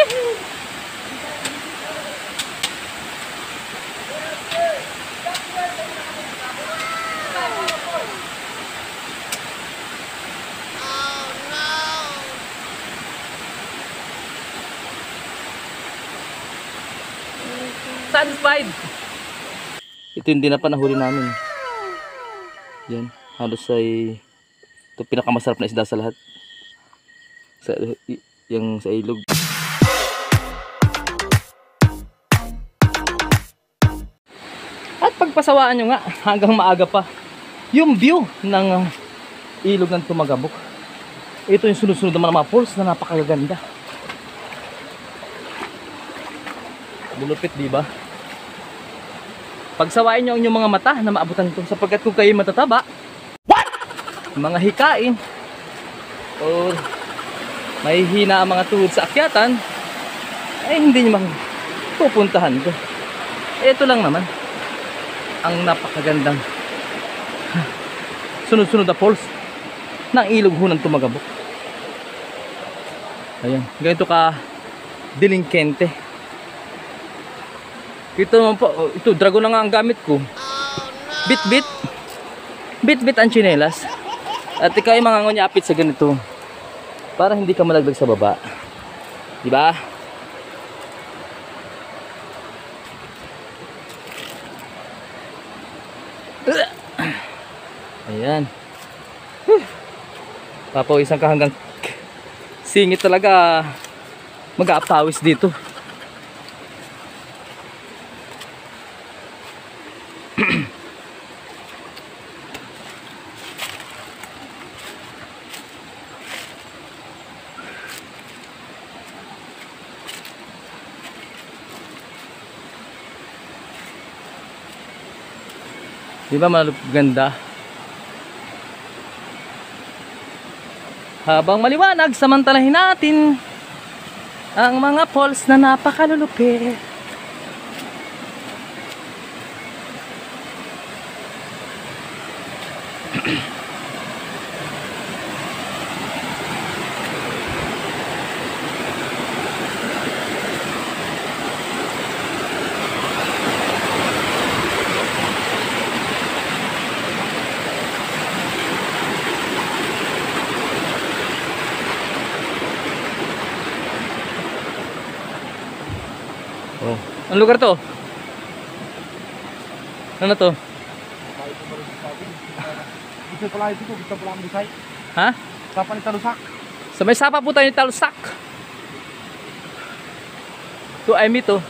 Satisfied. Ito yung din na panahuli namin. Yan, halos ay ito pinakamasarap na isda sa lahat. Yung sa ilog. At pagpasawaan nyo nga hanggang maaga pa yung view ng ilog ng Tumagabok. Ito yung sunod-sunod naman ng mga falls na napakaganda. Lulupit, di ba? Pagsawain nyo ang inyong mga mata na maabutan ito, sapagkat kung kayo matataba, mga hikain o mahihina ang mga tuhod sa akyatan, ay hindi nyo pupuntahan ito. Ito lang naman ang napakagandang sunod-sunod na falls ng ilog ho ng Tumagabok. Ayan, ganito ka delinquente. Ito naman po, ito dragon na nga ang gamit ko. Bit ang tsinelas. At ikaw ay mangangunyapit sa ganito para hindi ka malaglag sa baba. Di ba? Ayan. Papawisan ka hanggang singit talaga. Mag-aapawis dito. Di ba ganda? Habang maliwanag, samantalahin natin ang mga falls na napakalulupit. Oh, ang lugar to? Ano to? Gusto pala ito, gusto pala ang bisay. Ha? Sapa ni Talusak. Sa may sapa po tayo ni Talusak. To ay mito.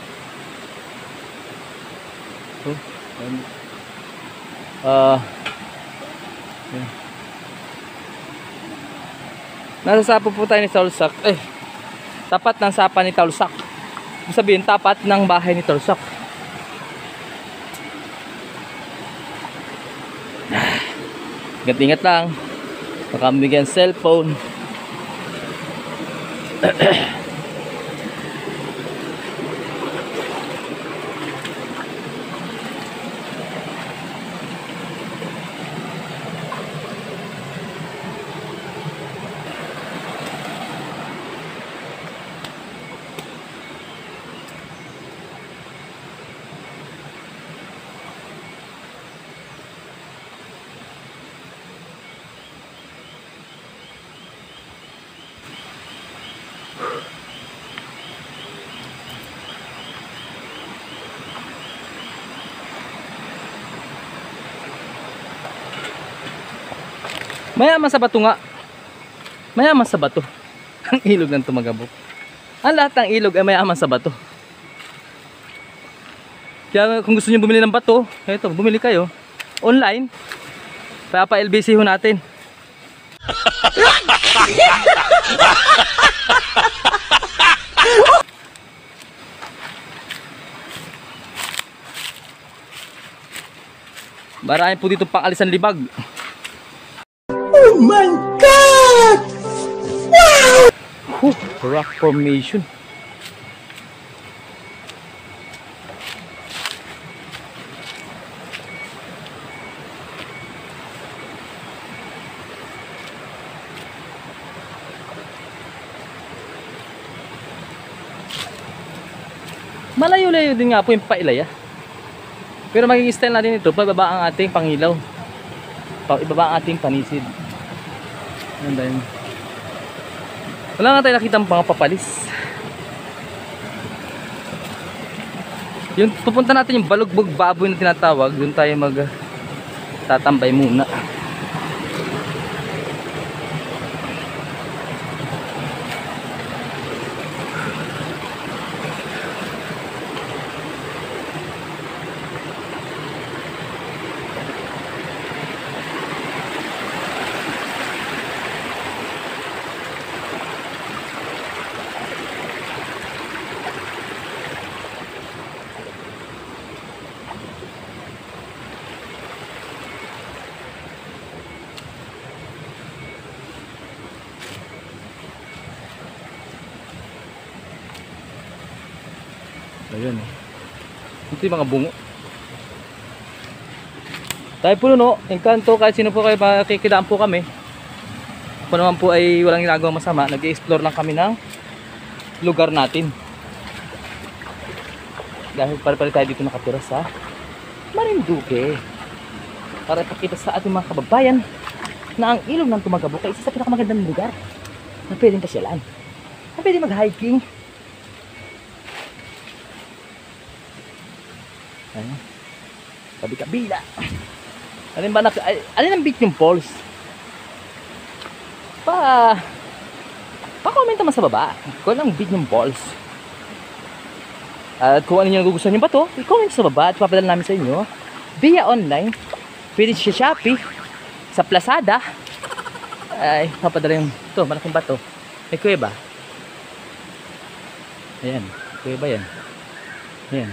Nasa sapa po tayo ni Talusak. Tapat ng sapa ni Talusak. Sabihin, tapat ng bahay ni Talusak. Ingat-ingat lang. Baka mabigyan cellphone. Mayaman sa bato nga. Mayaman sa bato. Ang ilog ng Tumagabok. Ang lahat ng ilog ay mayaman sa bato. Kaya kung gusto niyo bumili ng bato, eto, bumili kayo. Online. Pa-LBC ho natin. Marami po dito pang-alisan libag. Oh my God! Wow! Rock formation. Malayo-layo din nga po yung Pailaya. Pero magiging style natin ito, pababa ang ating pangilaw. Ibaba ang ating panisid. Ayan dahil. Wala nga tayo nakita mga papalis. Yung pupunta natin yung balugbog baboy na tinatawag, doon tayo tatambay muna. Ayan eh. Ito yung mga bungo. Tayo po no, engkanto kahit sino po kayo makikidaan po kami. Ako naman po ay walang ginagawang masama. Nag-i-explore lang kami ng lugar natin. Dahil pare-pare tayo dito nakatira sa Marinduque. Para ipakita sa ating mga kababayan na ang ilog ng Tumagabok ay isa sa pinakamagandang lugar na pwedeng pasyalan. Na pwedeng mag-hiking. Ayan. Kabi-kabila. Alin ang beach yung falls? Pa-comment naman sa baba kung anong beach yung falls. At kung ano yung nagugustuhan nyo ba to, i-comment sa baba at papadala namin sa inyo via online. Pwede sa Shopee, sa Lazada. Ay, papadala yung ito, malaking bato. May kuweba. Ayan, kuweba yan. Ayan.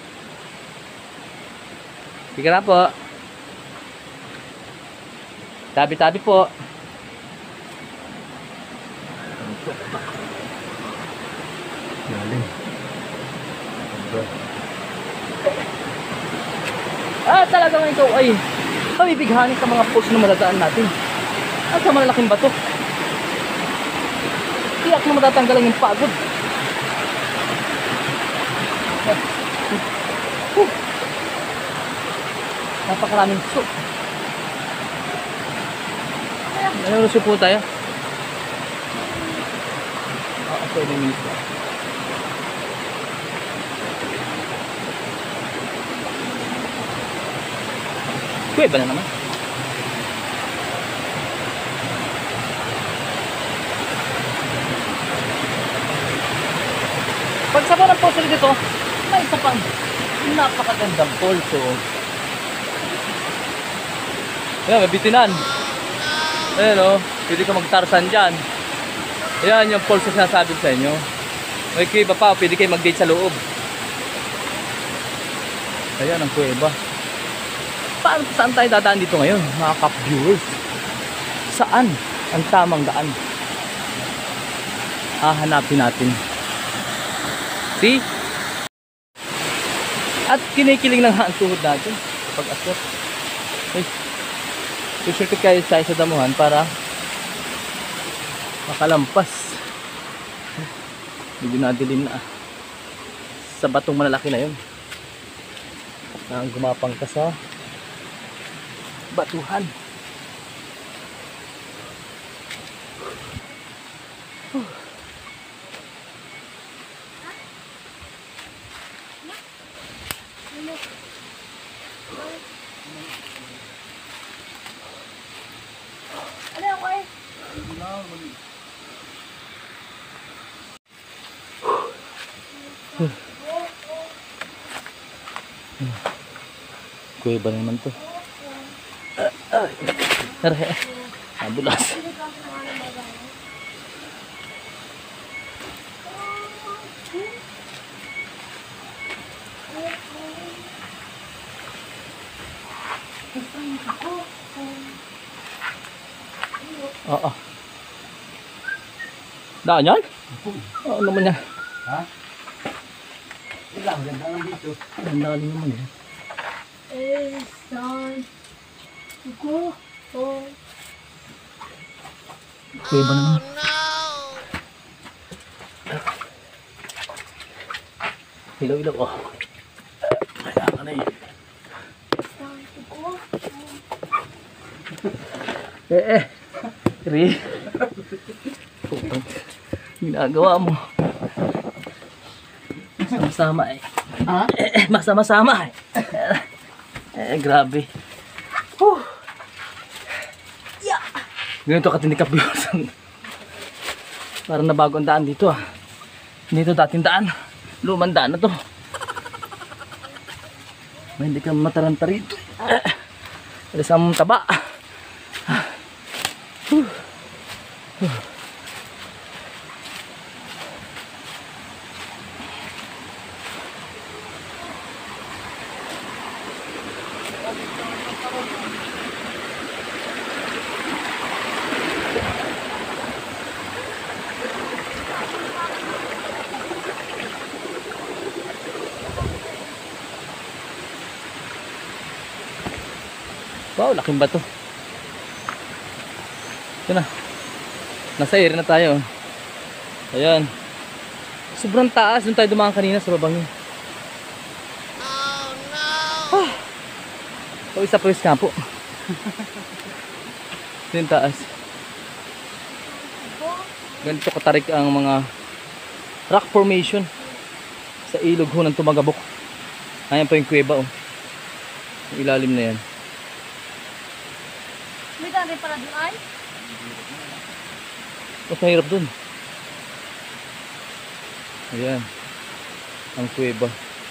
Sige na po. Tabi-tabi po. Galing. Talagang ito ay pabibighanin sa mga post na madadaan natin. At sa malalaking bato. Tiyak na matatanggalan yung pagod. Napakaraming soup. Nanulusyo po tayo. Ako yung minutes na. Kuweba na naman. Pag sa parang poso dito, may isa pang napakagandang polso. Ayan, may bitinan. Ayan o, pwede ka magtarsan dyan. Ayan yung polso na sinasabi sa inyo. May kuweba pa, pwede kayo mag-date sa loob. Ayan ang kuweba. Saan tayo dadaan dito ngayon, mga cap-viewers? Saan ang tamang daan? Hahanapin natin. See? At kinikiling ng ang tuhod natin kapag akyat. Ay, susurkot kayo tayo sa damuhan para makalampas. Medyo nadilim na sa batong malalaki na yun. Na gumapang ka sa batuhan. Kuweba naman to. Tara, nabulas. Oo. Daan yan? Ano naman yan? Ha? Ilang, ganda lang dito. Ganda lang naman yan. It's time to go home. Kuweba naman. Ilaw, ilaw. Oh. Kailangan na eh. It's time to go home. Ri. Ginagawa mo. Masama-sama eh. Ha? Masama-sama eh. Grabe. Yeah. Ganito katindi kapiyosan. Parang nabago ang daan dito ah. Hindi ito dating daan. Lumang daan na to. May hindi ka mataranta rito. Alis ang taba. Wow, laking bato. Ito na. Nasa area na tayo. Ayan. Sobrang taas. Doon tayo dumaan kanina sa babang yun. Oh no! Oh, isa po yung campo. Ito yung taas. Ganito katarik ang mga rock formation sa ilog ho ng Tumagabok. Ayan pa yung kuweba oh. Yung ilalim na yan. May daan rin pala doon ay? Mas mahirap dun. Ayan. Ang kuweba.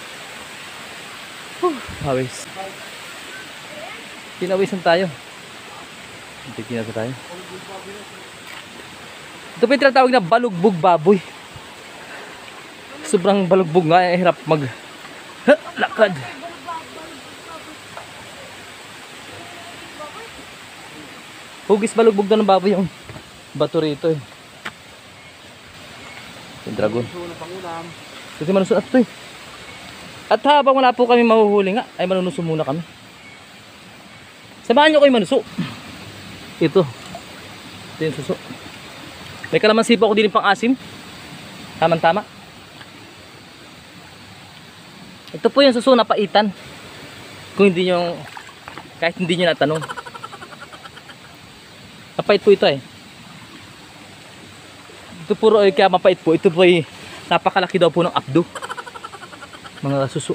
Hawis. Pinawisan tayo. Titignan na tayo. Ito pa yung tinatawag na balugbog baboy. Sobrang balugbog nga. Hirap mag lakad. Hugis balugbog daw ng baboy yung bato rito eh. Yung dragon. Kasi manuso at ito eh. At habang wala po kami mahuhuli nga, ay manunuso muna kami. Samahan nyo ko yung manuso. Ito. Ito yung suso. May kalamansi pa ako din pang asim. Tamang tama. Ito po yung suso na paitan. Kung hindi nyo, kahit hindi nyo natanong. Mapait po ito eh. Ito puro ay kaya mapait po. Ito po ay napakalaki daw po ng abdo. Mga suso.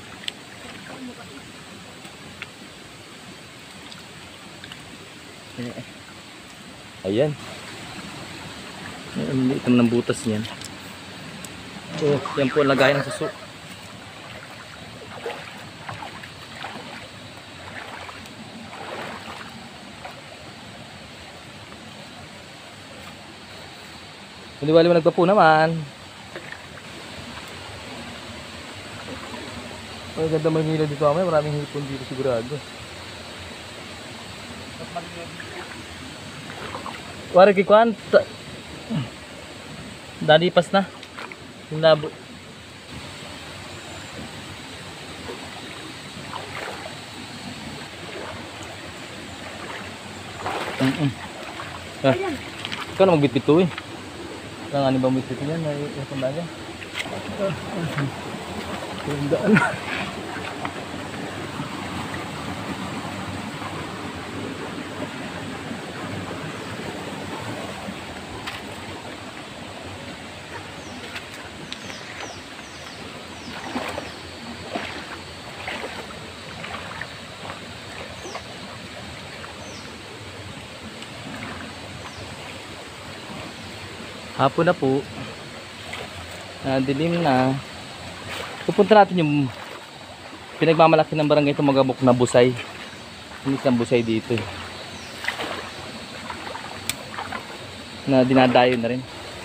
Ayan. Ayan, ito ng butas niyan. Oh, yan po ang lagayan ng suso. Liwali mo nagpapo naman. Ay, ganda Manila dito mamaya. Maraming hipon dito sigurado. Wari kikuan. Dalipas na. Yung labo. Ikaw na magbitbit to eh. Ang ano bang bitbit niyan? May tanda niya. Tandaan. Hapon na po. Dilim na. Pupunta natin yung pinagmamalaki ng barangay Tumagabok na busay. Yung isang busay dito. Na dinadayo na rin.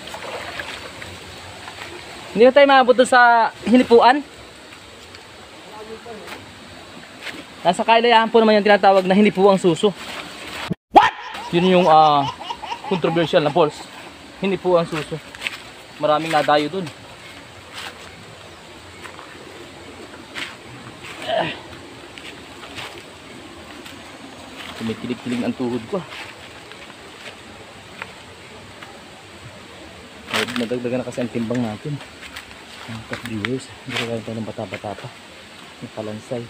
Hindi na tayo maabot doon sa hinipuan. Nasa kailayahan po naman yung tinatawag na hinipuang suso. What? Yun yung controversial na falls. Hindi po ang suso. Maraming nadayo dun. Kumikilig-kilig ang tuhod ko. Nadagdagan na kasi ang timbang natin. Mga viewers, hindi ko tayo ng bata-bata pa. Nakalansay.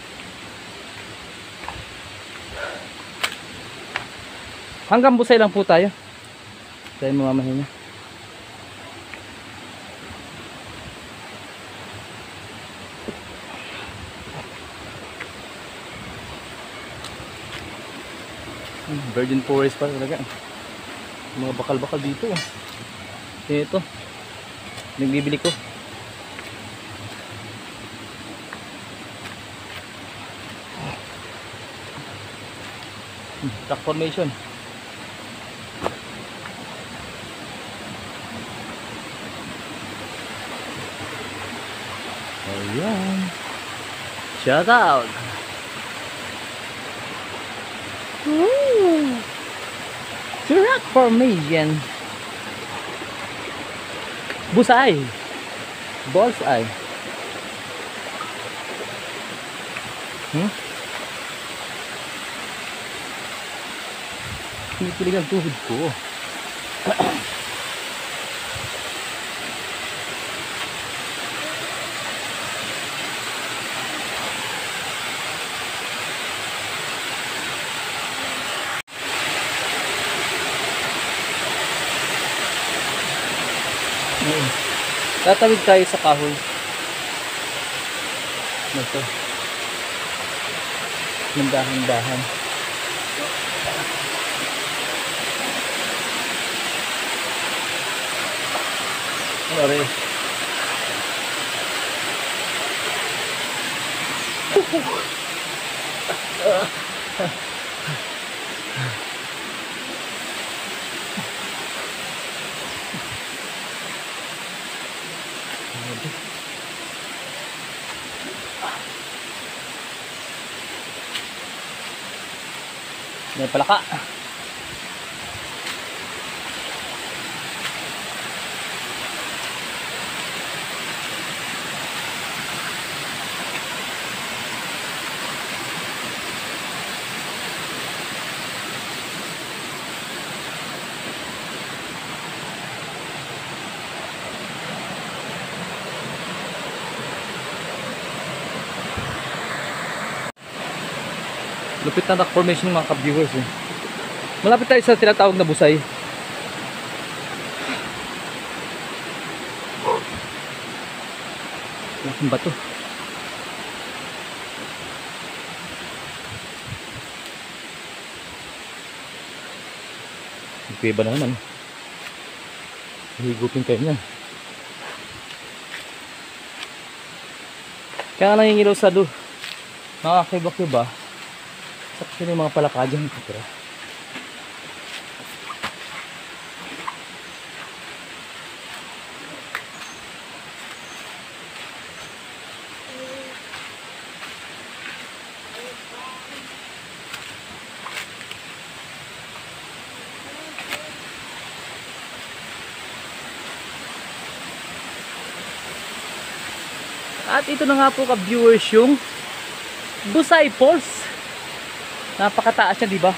Hanggang Busay lang po tayo. Tayo mamamahinga. Virgin forest pa talaga. Mga bakal-bakal dito. Ito. Nagbibili ko. Rock formation. Ayan. Shout out. Ooh. Rock formation. Busay. Bullseye. Pinipilig ang tuhod ko. Tatawid tayo sa kahoy. Ito. Dahan-dahan. Ano rin? May palaka. Lupit na rock formation ng mga ka-viewers eh. Malapit tayo sa tinatawag na Busay. Laking bato. Nagpiba na naman. Higupin kayo niyan. Kaya nangingilaw sa do. Nakakakiba-kiba. Sakto yung mga palaka dyan. At ito na nga po ka-viewers yung Busay Falls. Napakataas niya, di ba?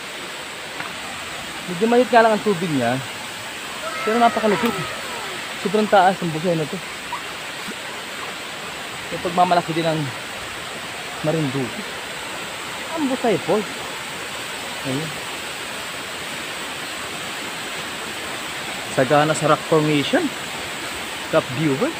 Medyo mayot nga lang ang tubig niya. Pero napakalupit. Sobrang taas ang Busay na to. Yung pagmamalaki din ng Marinduque. Ang Busay Falls. Ayun. Sagana sa rock formation. Top viewers.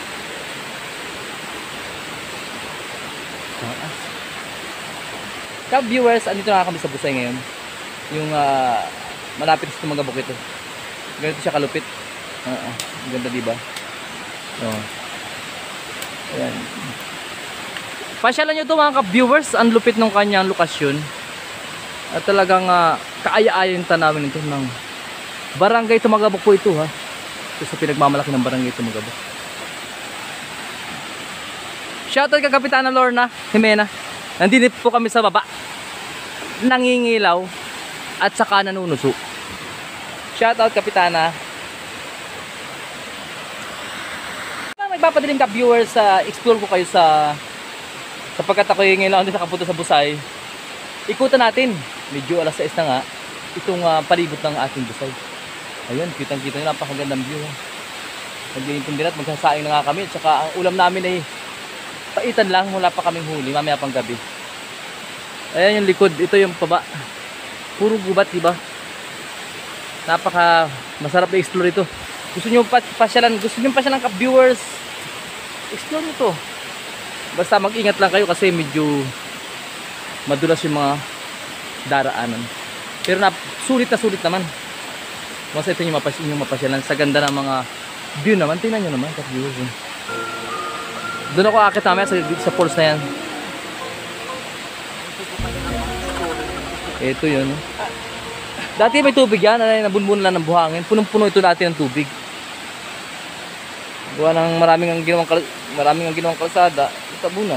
Ka-viewers, andito na kami sa Busay ngayon. Yung malapit sa Tumagabok ito. Ganito siya kalupit. Ganda diba? Ayan. Pasyalan nyo ito mga ka-viewers. Ang lupit ng kanyang lokasyon. At talagang kaaya-aya yung tanawin ito ng Barangay Tumagabok po ito ha. Ito sa pinagmamalaki ng Barangay Tumagabok. Shoutout kay Kapitana Lorna Jimena. Nandito po kami sa baba. Nangingilaw at saka nanunuso. Shoutout Kapitana. Magpapadilim ka viewers, explore ko kayo sapagkat ako yung ngayon lang nakapunta sa Busay. Ikutan natin. Medyo alas 6 na nga. Itong palibot ng ating Busay. Ayun, kitang-kita nyo, napakagandang view. Naglilintong din at magsasaing na nga kami. At saka ang ulam namin ay paitan lang. Wala pa kaming huli. Mamaya pang gabi. Ayan yung likod. Ito yung paba. Puro gubat, diba? Napaka masarap na explore ito. Gusto nyo pasyalan, ka-viewers, explore nyo to. Basta mag-ingat lang kayo kasi medyo madulas yung mga daraanan. Pero sulit naman. Basta ito yung mapasyalan. Sa ganda ng mga view naman. Tingnan nyo naman, ka-viewers. Doon ako akit namin sa falls na yan. Ito yun. Dati may tubig yan. Nabunbun lang ng buhangin. Punong-puno ito dati ng tubig. Gawa ng maraming ang ginawang kalsada. Tabunan.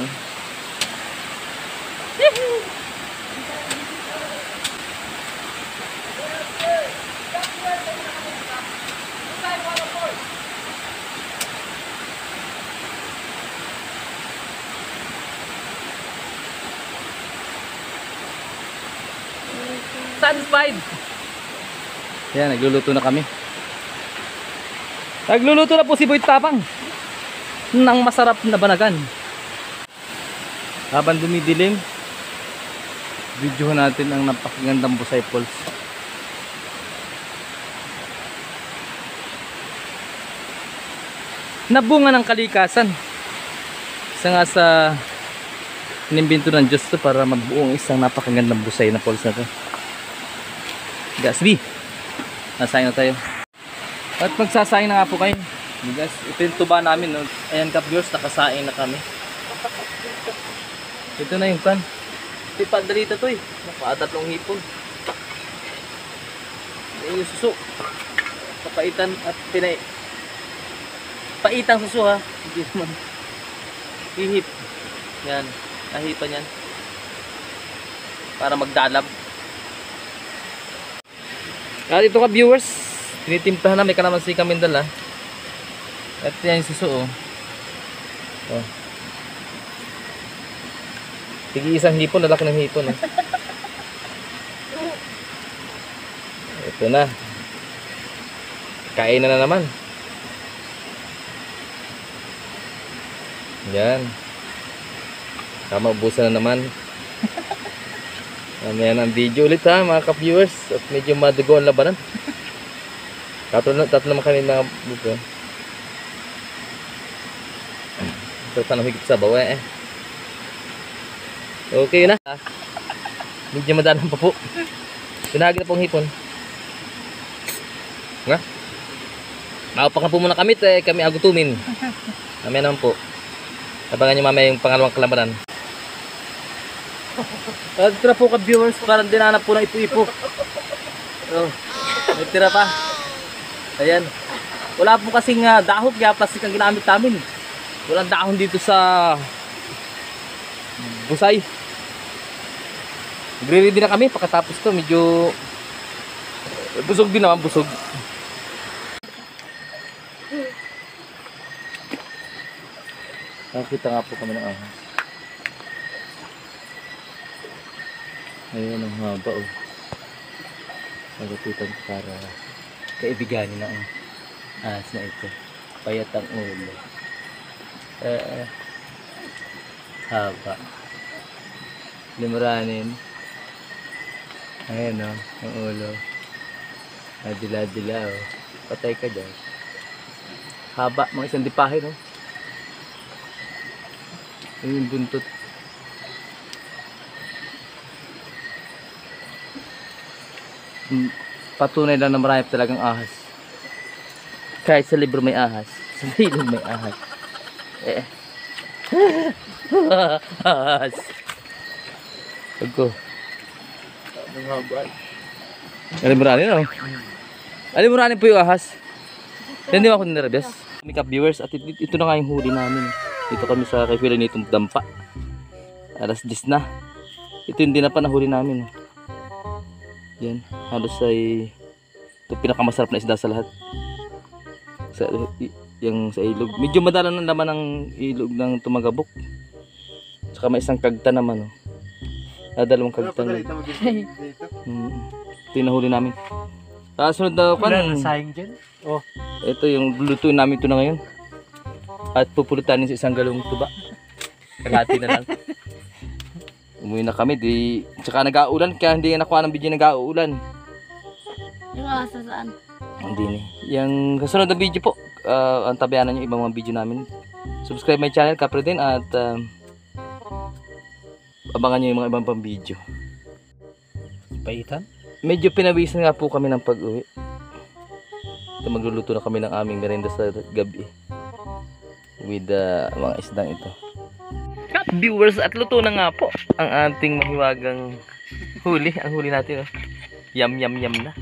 Satisfied. Yan, nagluluto na kami. Nagluluto na po si Boy Tapang ng masarap na banagan. Habang dumidilim, videohan natin ang napakagandang Busay Falls. Nabunga ng kalikasan. Isa nga sa inimbento ng Diyos to para mabuo ang isang napakagandang Busay na falls na to. Gasbi, nasayang na tayo. At magsasayang na nga po kayo. Guys, ito yung tuba namin. No? Ayan ka-viewers, nakasaing na kami. Ito na yung kan. Ito yung pandalita to eh. Nakatatlong hipon. Ayan yung suso. Papaitan at pinay. Paitang suso ha. Hindi naman. Hihip. Yan. Nahipan yan. Para magdalab. At ito ka viewers. Tinitimplahan na. May kalamansi kami dala. At yan yung suso oh. Oh. Sige isang hipon, lalaki ng hipon eh. Ito na. Kain na naman. Yan. Tama, ubusan na naman. Yan ang video ulit ha mga ka-viewers. At medyo madugo ang labanan. Tatlo naman kami mga buko. Ito tanong higit sa bawa eh. Okay na. Medyo madalang pa po. Pinahagi na pong hipon. Nga? Makapak na po muna kami. Kami agutumin. Mamaya naman po. Abangan nyo mamaya yung pangalawang kalabanan. Ito na po ka-viewers. Parang dinanap po ng ipo-ipo. Oh, may tira pa. Ayan. Wala po kasing dahon. Kaya plastic ang ginamit namin. Walang dahon dito sa Busay. Nagre-ready na kami pagkatapos to. Medyo busog din naman, busog. Nakita nga po kami ng ahas. Ayan ang haba oh. Nagapitan para kaibiganin na ang ahas na ito. Payat ang ulo. Haba. Limuranin. Ayan o, ang ulo. Nadila-dila o. Patay ka dyan. Haba, mga isang dipahin o. Yung buntot. Patunay lang na marami talagang ahas. Kahit sa libro may ahas, sa ilog may ahas. Ahas. Pagko. Alimurani na. Alimurani po yung ahas. Hindi ako ninervyos. Makeup viewers at ito na nga yung huli namin. Dito kami sa kay nitong dampa. Alas 10 na. Ito yung dinapa na huli namin. Yan. Halos ay ito pinakamasarap na isda sa lahat. Yung sa ilog. Medyo madalang ng laman ng ilog ng Tumagabok. Saka may isang kagta naman. Oh. Dalawang kagta na. Ito yung nahuli namin. Sunod na wala na sayang dyan. Oh. Ito yung lulutuin namin ito na ngayon. At pupulutanin sa isang galong tuba. Kalahati na lang. Umuwi na kami. Tsaka nag-aulan kaya hindi nakuha ng video nag-aulan. Yung asa saan? Hindi ni. Yung kasunod na video po. Ang tabayanan nyo ibang mga video namin. Subscribe my channel kapre din at abangan nyo yung mga ibang pang video. Paitan? Medyo pinawisan nga po kami ng pag-uwi. Ito magluluto na kami ng aming merienda sa gabi. With mga isdang ito. Cut viewers at luto na nga po ang ating mahiwagang huli. Ang huli natin. Oh. Yum yum yum na.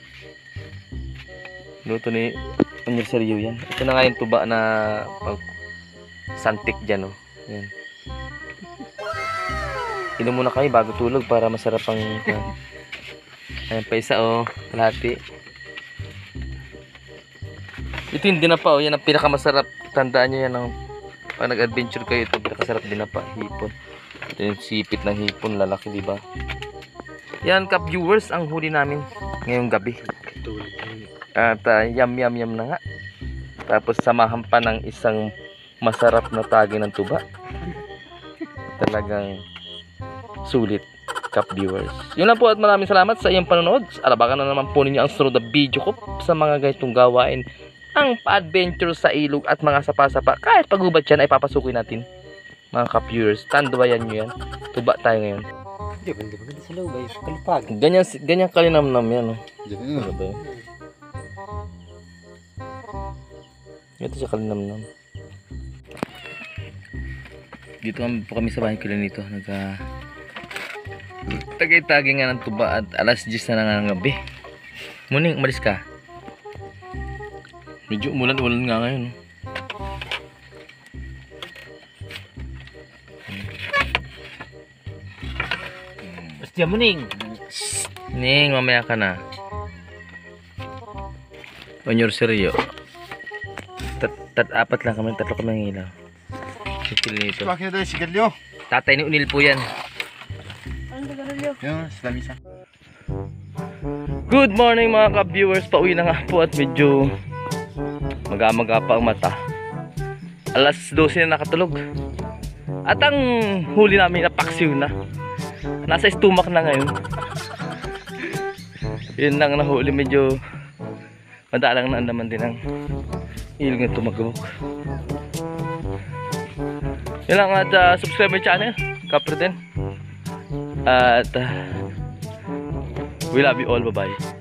Luto ni Universario yan. Ito na nga yung tuba na pag santik dyan. Oh. Yan. Inom muna kami bago tulog para masarap ang ayan pa isa kalahati. Ito yung dinapa yan ang pinakamasarap. Tandaan nyo yan pag nag-adventure kayo ito pinakasarap dinapa, hipon. Ito yung sipit ng hipon, lalaki diba? Yan kap viewers ang huli namin ngayong gabi. At yum yum yum na nga. Tapos samahan pa ng isang masarap na tagi ng tuba. Talagang sulit kap viewers. Yun lang po at maraming salamat sa iyong panonood. Alabakan na naman po ninyo ang sunod na video ko sa mga ganitong gawain. Ang pa-adventure sa ilog at mga sapa-sapa. Kahit pagubad yan ay papasukin natin. Mga kap viewers. Tanduayan nyo yan. Tuba tayo ngayon. Hindi, maganda sa loob ay kalupag. Ganyan kalinamnam yan. Oh. Ano ba yun? Ito siya kalinamnam. Dito po kami sa bahay ko lang nito. Tagay-tagay nga ng tuba at alas 10 na nga ng gabi. Muning, umalis ka. Medyo umulan-ulan nga ngayon. Basta mo ning. Ning, mamaya ka na. Universario. Apat lang kami, tatlo kami ng ilaw. Sikil nito. Bakit na sigalyo? Tatay ni Unil po yan. Ano tagalog? Yung sa lamisa. Good morning mga ka-viewers. Pauwi na nga po at medyo maga-maga pa ang mata. Alas 12 na nakatulog. At ang huli namin napaksiw na. Nasa stomach na ngayon. Yun lang nahuli. Medyo madalang na naman din ang ilog na tumagawak. Yun lang at subscribe my channel. Kapre din. At we love you all. Bye bye.